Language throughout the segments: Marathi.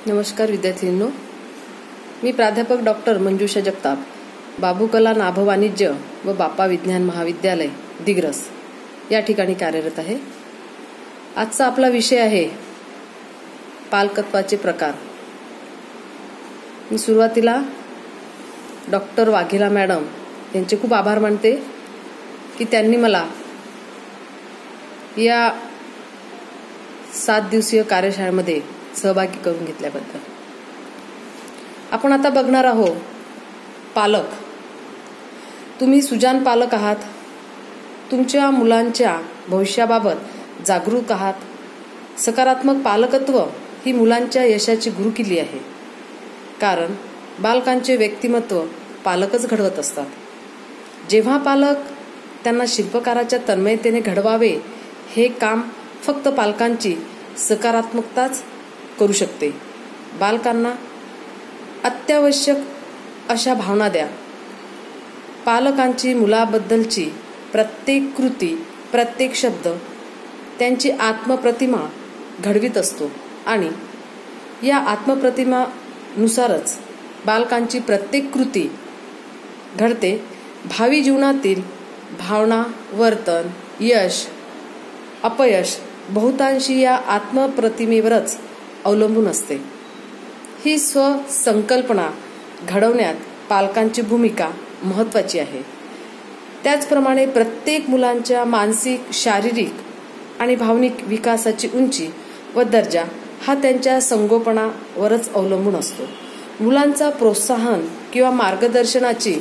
नमस्कार विद्यार्थ्यांनो, मी प्राध्यापक डॉक्टर मंजुषा जगताप, बाबूकला नाभ वाणिज्य व बापा विज्ञान महाविद्यालय दिग्रस या ठिकाणी कार्यरत आहे। आजचा आपला विषय आहे पालकत्वाचे प्रकार। मी सुरुवातीला डॉक्टर वाघेला मॅडम यांचे खूप आभार मानते की त्यांनी मला या 7 दिवसीय कार्यशाळेमध्ये सहभागी करून घेतल्याबद्दल। आपण आता बघणार आहोत पालक। तुम्ही सुजाण पालक आहात, तुमच्या मुलांच्या भविष्याबाबत जागरूक आहात। सकारात्मक पालकत्व ही मुलांच्या यशाची गुरुकिल्ली आहे, कारण बालकांचे व्यक्तिमत्व पालकच घडवत असतात। जेव्हा पालक त्यांना शिल्पकाराच्या तन्मयतेने घडवावे, हे काम फक्त पालकांची सकारात्मकताच करू शकते। बालकांना अत्यावश्यक अशा भावना द्या। पालकांची मुलाबद्दलची प्रत्येक कृती, प्रत्येक शब्द त्यांची आत्मप्रतिमा घडवीत असतो आणि या आत्मप्रतिमानुसारच बालकांची प्रत्येक कृती घडते। भावी जीवनातील भावना, वर्तन, यश, अपयश बहुतांशी या आत्मप्रतिमेवरच अवलंबून असते। ही स्वसंकल्पना घडवण्यात पालकांची भूमिका महत्त्वाची आहे। त्याचप्रमाणे प्रत्येक मुलांच्या मानसिक, शारीरिक आणि भावनिक विकासाची उंची व दर्जा हा त्यांच्या संगोपनावरच अवलंबून असतो। मुलांचा प्रोत्साहन किंवा मार्गदर्शनाची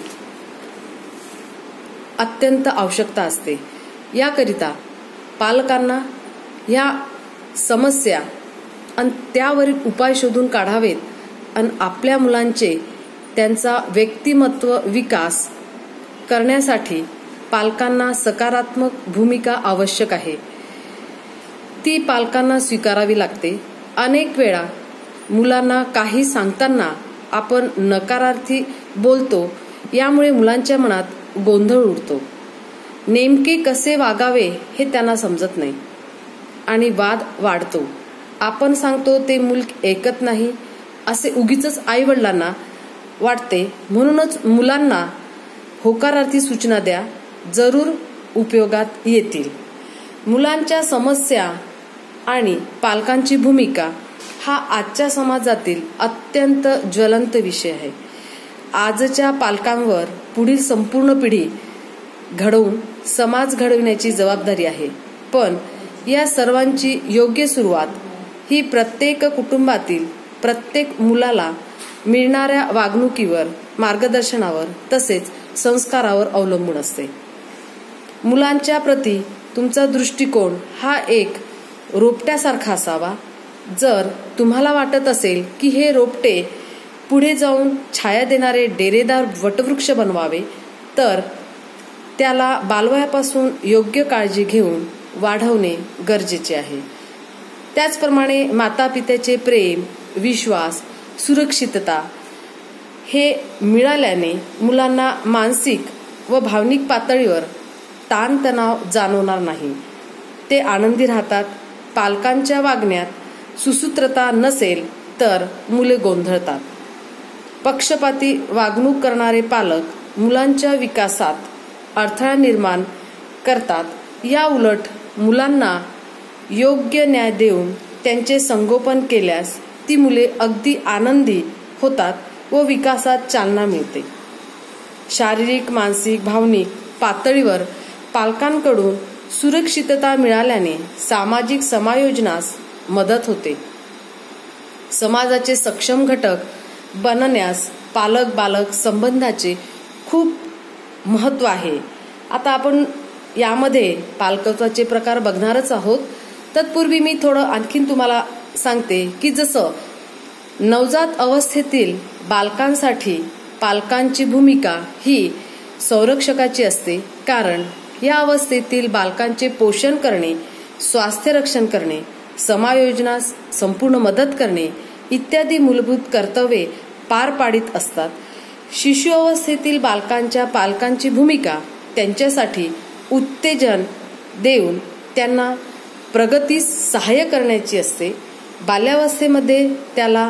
अत्यंत आवश्यकता असते। याकरिता पालकांना या समस्या आणि त्यावरील उपाय शोधून काढावेत आणि आपल्या मुलांचे त्यांचा व्यक्तिमत्व विकास करण्यासाठी पालकांना सकारात्मक भूमिका आवश्यक आहे। ती पालकांना स्वीकारावी लागते। अनेक वेळा मुलांना काही सांगताना आपण नकारार्थी बोलतो, यामुळे मुलांच्या मनात गोंधळ उडतो। नेमके कसे वागावे हे त्यांना समजत नाही आणि वाद वाढतो। आपण सांगतो ते मूल ऐकत नाही असे उगीच आई-वडिलांना वाटते। म्हणूनच मुलांना होकारार्थी सूचना द्या, जरूर उपयोगात येतील। मुलांच्या समस्या आणि पालकांची भूमिका हा आजच्या समाजातील अत्यंत ज्वलंत विषय आहे। आजच्या पालकांवर पुढील संपूर्ण पिढी घडवून समाज घडविण्याची जबाबदारी आहे। पण या सर्वांची योग्य सुरुवात ही प्रत्येक कुटुंबातील प्रत्येक मुलाला मिळणाऱ्या वागणुकीवर, मार्गदर्शनावर तसेच संस्कारावर अवलंबून असते। मुलांच्या प्रती तुमचा दृष्टिकोन हा एक रोपट्यासारखा असावा। जर तुम्हाला वाटत असेल की हे रोपटे पुढे जाऊन छाया देणारे डेरेदार वटवृक्ष बनवावे, तर त्याला बालवयापासून योग्य काळजी घेऊन वाढवणे गरजेचे आहे। त्याचप्रमाणे माता-पित्याचे प्रेम, विश्वास, सुरक्षितता हे मिळाल्याने मुलांना मानसिक व भावनिक पातळीवर ताणतणाव जाणवणार नाही। ते आनंदी राहतात। पालकांच्या वागण्यात सुसूत्रता नसेल तर मुले गोंधळतात। पक्षपाती वागणूक करणारे पालक मुलांच्या विकासात अडथळा निर्माण करतात। या उलट मुलांना योग्य न्याय देऊन त्यांचे संगोपन केल्यास ती मुले अगदी आनंदी होतात व विकासात चालना मिळते। शारीरिक, मानसिक, भावनिक पातळीवर पालकांकडून सुरक्षितता मिळाल्याने सामाजिक समायोजनास मदत होते। समाजाचे सक्षम घटक बनण्यास पालक-बालक संबंधाचे खूप महत्त्व आहे। आता आपण यामध्ये पालकत्वाचे प्रकार बघणारच आहोत। तत्पूर्वी मी थोडं आणखीन तुम्हाला सांगते की जसं नवजात अवस्थेतील बालकांसाठी पालकांची भूमिका ही संरक्षकाची असते, कारण या अवस्थेतील बालकांचे पोषण करणे, स्वास्थ्य रक्षण करणे, समायोजनास संपूर्ण मदत करणे इत्यादी मूलभूत कर्तव्ये पार पाडित असतात। शिशु अवस्थेतील बालकांच्या पालकांची भूमिका त्यांच्यासाठी उत्तेजन देऊन त्यांना प्रगतीस सहाय्य करण्याची असते। बाल्यावस्थेमध्ये त्याला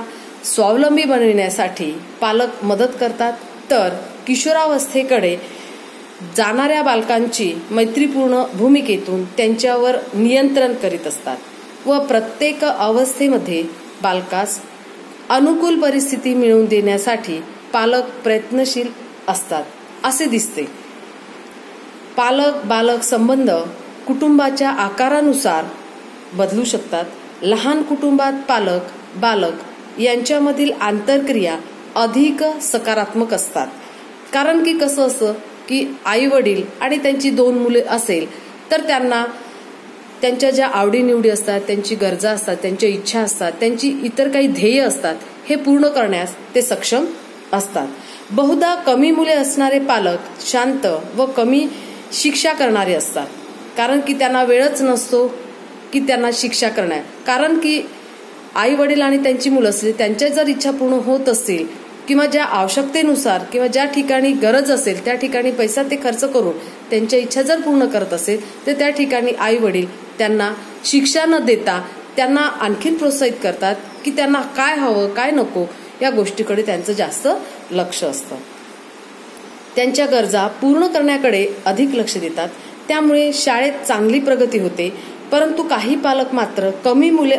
स्वावलंबी बनविण्यासाठी पालक मदत करतात, तर किशोरावस्थेकडे जाणाऱ्या बालकांची मैत्रीपूर्ण भूमिकेतून त्यांच्यावर नियंत्रण करीत असतात व प्रत्येक अवस्थेमध्ये बालकास अनुकूल परिस्थिती मिळवून देण्यासाठी पालक प्रयत्नशील असतात असे दिसते. पालक बालक संबंध कुटुंबाच्या आकारानुसार बदलू शकतात. लहान कुटुंबात पालक बालक यांच्यामधील आंतरक्रिया अधिक सकारात्मक असतात. कारण की कसं असतं की आई वडील आणि त्यांची 2 मुले असेल तर त्यांना त्यांच्या ज्या आवडीनिवडी असतात, त्यांची गरजा असतात, त्यांच्या इच्छा असतात, त्यांची इतर काही ध्येय असतात, हे पूर्ण करण्यास ते सक्षम असतात. बहुधा कमी मुले असणारे पालक शांत व कमी शिक्षा करणारे असतात. कारण की त्यांना वेळच नसतो की त्यांना शिक्षा करणार. कारण की आई वडील आणि त्यांची मुलं असली त्यांच्या जर इच्छा पूर्ण होत असतील किंवा ज्या आवश्यकतेनुसार किंवा ज्या ठिकाणी गरज असेल त्या ठिकाणी पैसा ते खर्च करून त्यांच्या इच्छा जर पूर्ण करत असेल तर त्या ठिकाणी आई वडील त्यांना शिक्षा न देता त्यांना आणखीन प्रोत्साहित करतात की त्यांना काय हवं काय नको या गोष्टीकडे त्यांचं जास्त लक्ष असतं. त्यांच्या गरजा पूर्ण करण्याकडे अधिक लक्ष देतात. त्यामुळे शाळेत चांगली प्रगती होते. परंतु काही पालक मात्र कमी मुले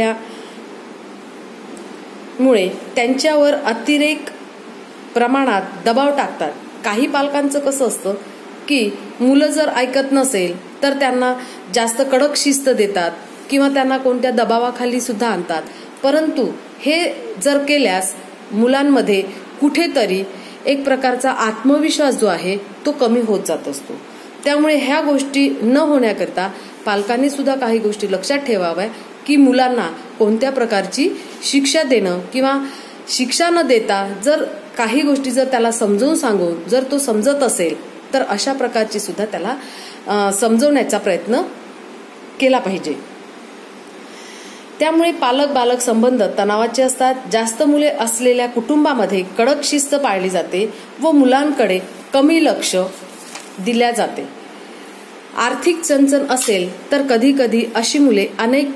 असल्यामुळे त्यांच्यावर अतिरेक प्रमाणात दबाव टाकतात. काही पालकांचं कसं असतं की मुलं जर ऐकत नसेल तर त्यांना जास्त कडक शिस्त देतात किंवा त्यांना कोणत्या दबावाखाली सुद्धा आणतात. परंतु हे जर केल्यास मुलांमध्ये कुठेतरी एक प्रकारचा आत्मविश्वास जो आहे तो कमी होत जात असतो. त्यामुळे ह्या गोष्टी न होण्याकरता पालकांनी सुद्धा काही गोष्टी लक्षात ठेवाव्या की मुलांना कोणत्या प्रकारची शिक्षा देणं किंवा शिक्षा न देता जर काही गोष्टी जर त्याला समजावून सांगून जर तो समजत असेल तर अशा प्रकारची सुद्धा त्याला समजवण्याचा प्रयत्न केला पाहिजे. त्यामुळे पालक बालक संबंध तणावाचे असतात. जास्त मुले असलेल्या कुटुंबामध्ये कडक शिस्त पाळली जाते व मुलांकडे कमी लक्ष दिल्या जाते. आर्थिक चणचण असेल तर कधी कधी अशी मुले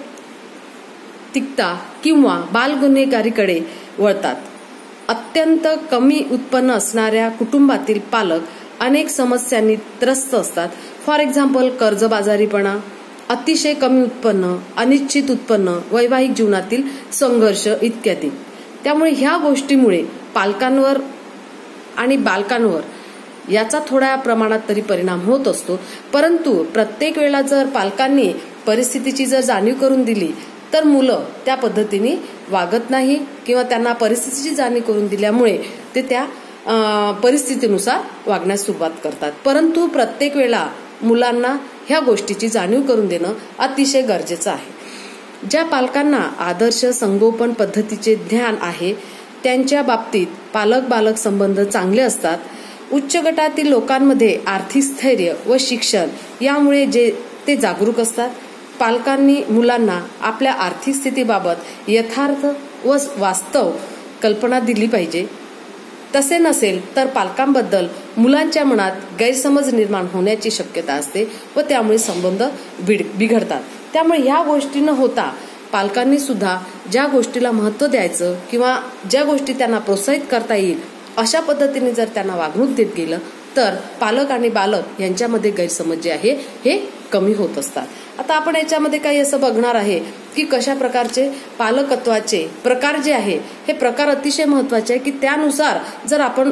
अनैतिकता किंवा बालगुन्हेगारीकडे वळतात. अत्यंत कमी उत्पन्न असणाऱ्या कुटुंबातील पालक अनेक समस्यांनी त्रस्त असतात. फॉर एक्झाम्पल कर्जबाजारीपणा, अतिशय कमी उत्पन्न, अनिश्चित उत्पन्न, वैवाहिक जीवनातील संघर्ष इत्यादी. त्यामुळे ह्या गोष्टीमुळे पालकांवर आणि बालकांवर याचा थोड्या प्रमाणात तरी परिणाम होत असतो. परंतु प्रत्येक वेळेला जर पालकांनी परिस्थितीची जर जाणीव करून दिली तर मुलं त्या पद्धतीने वागत नाही किंवा त्यांना परिस्थितीची जाणीव करून दिल्यामुळे ते त्या परिस्थितीनुसार वागण्यास सुरुवात करतात. परंतु प्रत्येक वेळेला मुलांना ह्या गोष्टीची जाणीव करून देणं अतिशय गरजेचं आहे. ज्या पालकांना आदर्श संगोपन पद्धतीचे ज्ञान आहे त्यांच्या बाबतीत पालक बालक संबंध चांगले असतात. उच्च गटातील लोकांमध्ये आर्थिक स्थैर्य व शिक्षण यामुळे ते जागरूक असतात. पालकांनी मुलांना आपल्या आर्थिक स्थितीबाबत यथार्थ व वास्तव कल्पना दिली पाहिजे. तसे नसेल तर पालकांबद्दल मुलांच्या मनात गैरसमज निर्माण होण्याची शक्यता असते व त्यामुळे संबंध बिघडतात. त्यामुळे ह्या गोष्टी न होता पालकांनी सुद्धा ज्या गोष्टीला महत्त्व द्यायचं किंवा ज्या गोष्टी त्यांना प्रोत्साहित करता येईल अशा पद्धतीने जर त्यांना वागणूक देत गेलं तर पालक आणि बालक यांच्यामध्ये गैरसमज जे आहे हे कमी होत असतात. आता आपण याच्यामध्ये काही असं बघणार आहे की कशा प्रकारचे पालकत्वाचे प्रकार जे आहे हे प्रकार अतिशय महत्वाचे आहे की त्यानुसार जर आपण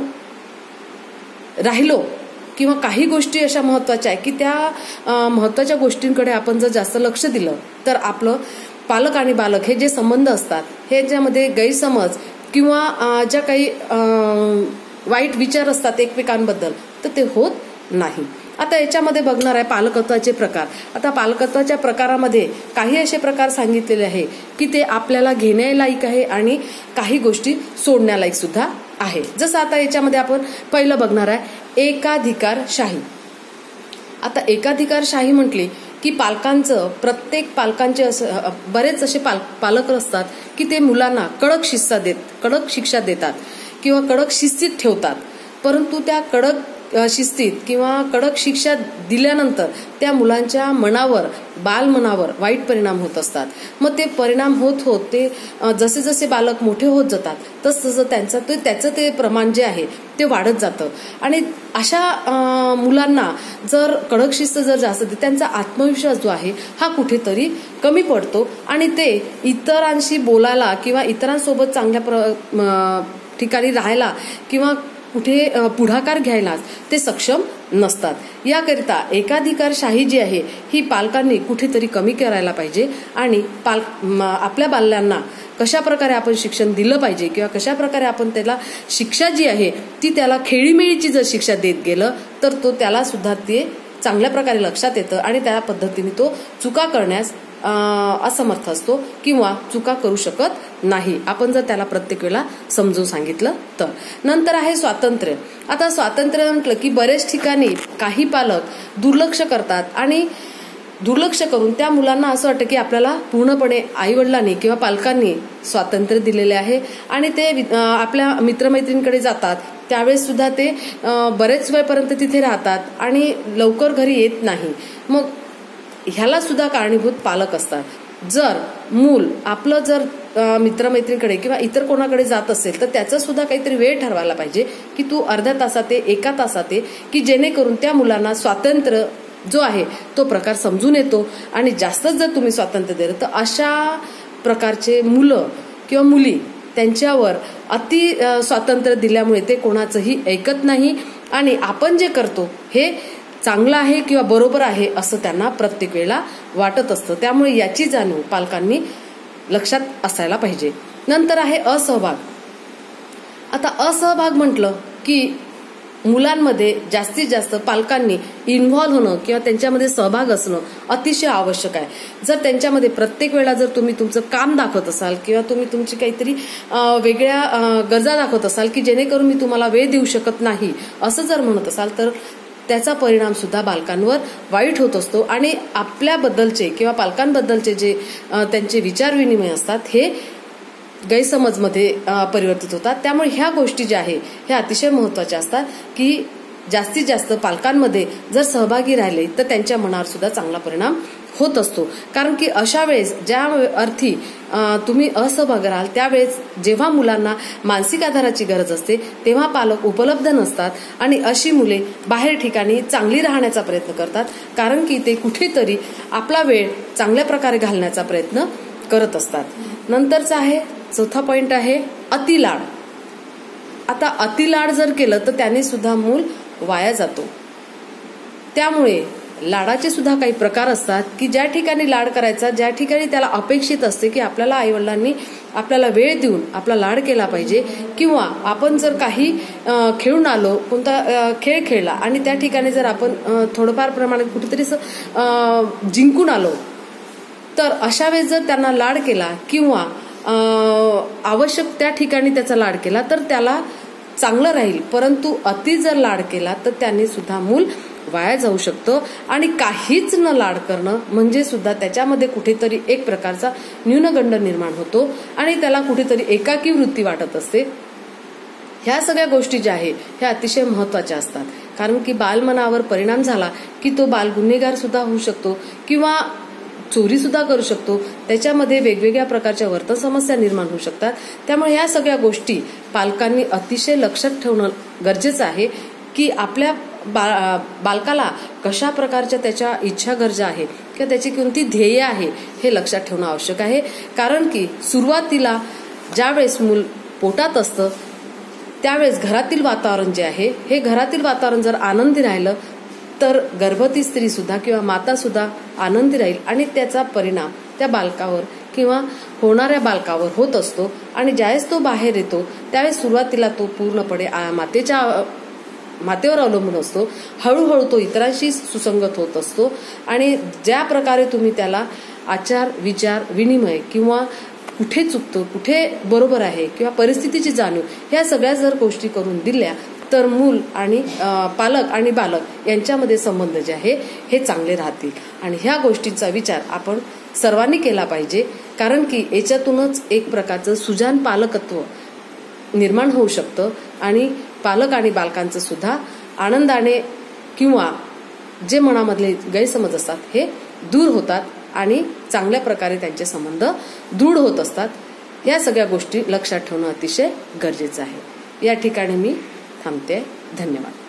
राहिलो किंवा काही गोष्टी अशा महत्वाच्या आहे की त्या महत्वाच्या गोष्टींकडे आपण जर जास्त लक्ष दिलं तर आपलं पालक आणि बालक हे जे संबंध असतात हे ज्यामध्ये गैरसमज किंवा ज्या काही वाईट विचार असतात एकमेकांबद्दल तर ते होत नाही. आता याच्यामध्ये बघणार आहे पालकत्वाचे प्रकार. आता पालकत्वाच्या प्रकारामध्ये काही असे प्रकार सांगितलेले आहे की ते आपल्याला घेण्यालायक आहे आणि काही गोष्टी सोडण्यालायक सुद्धा आहे. जसं आता याच्यामध्ये आपण पहिलं बघणार आहे एकाधिकारशाही. आता एकाधिकारशाही म्हटली की प्रत्येक पालकांचे बरेच असे पालक असतात की ते मुलांना कडक शिक्षा देतात किंवा कडक शिस्तीत ठेवतात. परंतु त्या कडक शिस्तीत किंवा कडक शिक्षा दिल्यानंतर त्या मुलांच्या मनावर, बालमनावर वाईट परिणाम होत असतात. मग ते परिणाम होत होत ते जसे जसे बालक मोठे होत जातात तसं त्याचं ते प्रमाण जे आहे ते वाढत जातं. आणि अशा मुलांना जर कडक शिस्त जर जास्त देते, त्यांचा आत्मविश्वास जो आहे हा कुठेतरी कमी पडतो आणि ते इतरांशी बोलायला किंवा इतरांसोबत चांगल्या ठिकाणी राहायला किंवा कुठे पुढाकार घ्यायलाच ते सक्षम नसतात. याकरिता एकाधिकारशाही जी आहे ही पालकांनी कुठेतरी कमी करायला पाहिजे आणि आपल्या बाल्यांना कशा प्रकारे आपण शिक्षण दिलं पाहिजे किंवा कशा प्रकारे आपण त्याला शिक्षा जी आहे ती त्याला खेळीमेळीची जर शिक्षा देत गेलं तर त्याला सुद्धा ते चांगल्या प्रकारे लक्षात येतं आणि त्या पद्धतीने तो चुका करण्यास असमर्थ असतो किंवा चुका करू शकत नाही, आपण जर त्याला प्रत्येक वेळा समजून सांगितलं तर. नंतर आहे स्वातंत्र्य. आता स्वातंत्र्य म्हटलं की बरेच ठिकाणी काही पालक दुर्लक्ष करतात आणि दुर्लक्ष करून त्या मुलांना असं वाटतं की आपल्याला पूर्णपणे आईवडिलांनी किंवा पालकांनी स्वातंत्र्य दिलेले आहे आणि ते आपल्या मित्रमैत्रिणींकडे जातात त्यावेळेस सुद्धा ते बरेच वेळपर्यंत तिथे राहतात आणि लवकर घरी येत नाही. मग ह्याला सुद्धा कारणीभूत पालक असतात. जर मूल आपलं जर मित्रमैत्रिणीकडे किंवा इतर कोणाकडे जात असेल तर त्याचा सुद्धा काहीतरी वेळ ठरवायला पाहिजे की तू अर्ध्या तासात ये, 1 तासात ये, की जेणेकरून त्या मुलांना स्वातंत्र्य जो आहे तो प्रकार समजून येतो. आणि जास्तच जर तुम्ही स्वातंत्र्य दिलं तर अशा प्रकारचे मुलं किंवा मुली त्यांच्यावर अति स्वातंत्र्य दिल्यामुळे ते कोणाचंही ऐकत नाही आणि आपण जे करतो हे चांगलं आहे किंवा बरोबर आहे असं त्यांना प्रत्येक वेळेला वाटत असतं. त्यामुळे याची जाणीव पालकांनी लक्षात असायला पाहिजे. नंतर आहे असहभाग. आता असहभाग म्हटलं की मुलांमध्ये जास्तीत जास्त पालकांनी इन्व्हॉल्व होणं किंवा त्यांच्यामध्ये सहभाग असणं अतिशय आवश्यक आहे. जर त्यांच्यामध्ये प्रत्येक वेळा जर तुम्ही तुमचं काम दाखवत असाल किंवा तुम्ही तुमची काहीतरी वेगळ्या गरजा दाखवत असाल की जेणेकरून मी तुम्हाला वेळ देऊ शकत नाही असं जर म्हणत असाल तर त्याचा परिणाम सुद्धा बालकांवर वाईट होत असतो आणि आपल्याबद्दलचे किंवा पालकांबद्दलचे जे त्यांचे विचार विनिमय असतात हे गैरसमजमध्ये परिवर्तित होतात. त्यामुळे ह्या गोष्टी ज्या आहे ह्या अतिशय महत्त्वाच्या असतात की जास्तीत जास्त पालकांमध्ये जर सहभागी राहिले तर त्यांच्या मनावर सुद्धा चांगला परिणाम होत असतो. कारण की अशा वेळेस ज्या अर्थी तुम्ही असहभाग राहाल त्यावेळेस जेव्हा मुलांना मानसिक आधाराची गरज असते तेव्हा पालक उपलब्ध नसतात आणि अशी मुले बाहेर ठिकाणी चांगली राहण्याचा प्रयत्न करतात कारण की ते कुठेतरी आपला वेळ चांगल्या प्रकारे घालण्याचा प्रयत्न करत असतात. नंतरचा आहे चौथा पॉइंट आहे अतिलाड. आता अतिलाड जर केलं तर त्याने सुद्धा मूल वाया जातो. त्यामुळे लाडाचे सुद्धा काही प्रकार असतात की ज्या ठिकाणी लाड करायचा, ज्या ठिकाणी त्याला अपेक्षित असते की आपल्याला आईवडिलांनी आपल्याला वेळ देऊन आपला लाड केला पाहिजे किंवा आपण जर काही खेळून आलो, कोणता खेळ खेळला आणि त्या ठिकाणी जर आपण थोडंफार प्रमाणात कुठेतरी जिंकून आलो तर अशा वेळेस जर त्यांना लाड केला किंवा आवश्यक त्या ठिकाणी त्याचा लाड केला तर त्याला चांगलं राहील. परंतु अति जर लाड केला तर त्याने सुद्धा मूल वाया जाऊ शकतं आणि काहीच न लाड करणं म्हणजे सुद्धा त्याच्यामध्ये कुठेतरी एक प्रकारचा न्यूनगंड निर्माण होतो आणि त्याला कुठेतरी एकाकी वृत्ती वाटत असते. ह्या सगळ्या गोष्टी ज्या आहेत ह्या अतिशय महत्त्वाच्या असतात कारण की बालमनावर परिणाम झाला की तो बाल गुन्हेगार सुद्धा होऊ शकतो किंवा चोरी सुद्धा करू शकतो. त्याच्यामध्ये वेगवेगळ्या प्रकारच्या वर्तन समस्या निर्माण होऊ शकतात. त्यामुळे ह्या सगळ्या गोष्टी पालकांनी अतिशय लक्षात ठेवणं गरजेचं आहे की आपल्या बालकाला कशा प्रकारच्या त्याच्या इच्छा गरजा आहे किंवा त्याची कोणती ध्येय आहे हे लक्षात ठेवणं आवश्यक आहे. कारण की सुरुवातीला ज्यावेळेस मूल पोटात असतं त्यावेळेस घरातील वातावरण जे आहे हे घरातील वातावरण जर आनंदी राहिलं तर गर्भवती स्त्री सुद्धा किंवा माता सुद्धा आनंदी राहील आणि त्याचा परिणाम त्या बालकावर किंवा होणाऱ्या बालकावर होत असतो. आणि ज्यावेळेस तो बाहेर येतो त्यावेळेस सुरुवातीला तो पूर्णपणे मातेवर अवलंबून असतो. हळूहळू तो इतरांशी सुसंगत होत असतो आणि ज्या प्रकारे तुम्ही त्याला आचार विचार विनिमय किंवा कुठे चुकतो कुठे बरोबर आहे किंवा परिस्थितीची जाणीव ह्या सगळ्या जर गोष्टी करून दिल्या तर मूल आणि पालक आणि बालक यांच्यामध्ये संबंध जे आहे हे चांगले राहतील. आणि ह्या गोष्टींचा विचार आपण सर्वांनी केला पाहिजे कारण की याच्यातूनच एक प्रकारचं सुजाण पालकत्व निर्माण होऊ शकतं आणि पालक आणि बालकांचं सुद्धा आनंदाने किंवा जे मनामधले गैरसमज असतात हे दूर होतात आणि चांगल्या प्रकारे त्यांचे संबंध दृढ होत असतात. या सगळ्या गोष्टी लक्षात ठेवणं अतिशय गरजेचं आहे. या ठिकाणी मी थांबते. धन्यवाद.